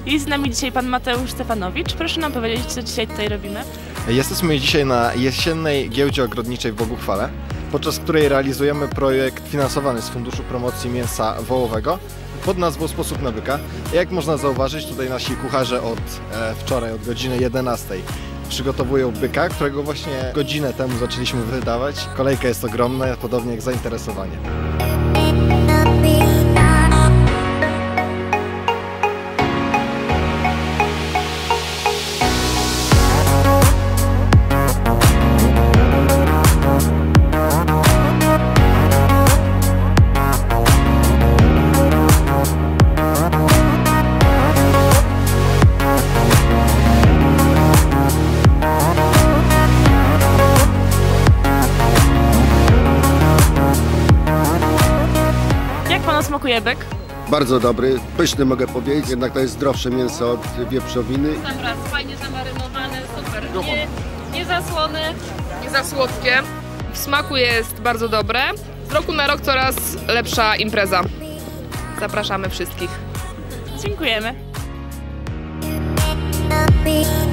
Jest z nami dzisiaj pan Mateusz Stefanowicz. Proszę nam powiedzieć, co dzisiaj tutaj robimy. Jesteśmy dzisiaj na jesiennej giełdzie ogrodniczej w Boguchwale, podczas której realizujemy projekt finansowany z Funduszu Promocji Mięsa Wołowego pod nazwą Sposób na byka. Jak można zauważyć, tutaj nasi kucharze od wczoraj, od godziny 11 przygotowują byka, którego właśnie godzinę temu zaczęliśmy wydawać. Kolejka jest ogromna, podobnie jak zainteresowanie. Jak panu smakuje byk? Bardzo dobry, pyszny mogę powiedzieć, jednak to jest zdrowsze mięso od wieprzowiny. Sam raz, fajnie zamarynowane, super. Nie za słone, nie za słodkie. W smaku jest bardzo dobre. Z roku na rok coraz lepsza impreza. Zapraszamy wszystkich. Dziękujemy.